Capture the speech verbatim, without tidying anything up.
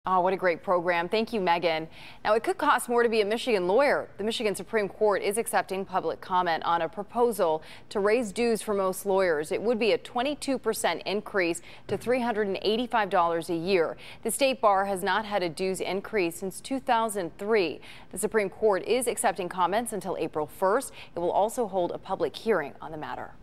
Oh, what a great program. Thank you, Megan. Now, it could cost more to be a Michigan lawyer. The Michigan Supreme Court is accepting public comment on a proposal to raise dues for most lawyers. It would be a twenty-two percent increase to three hundred eighty-five dollars a year. The state bar has not had a dues increase since two thousand three. The Supreme Court is accepting comments until April first. It will also hold a public hearing on the matter.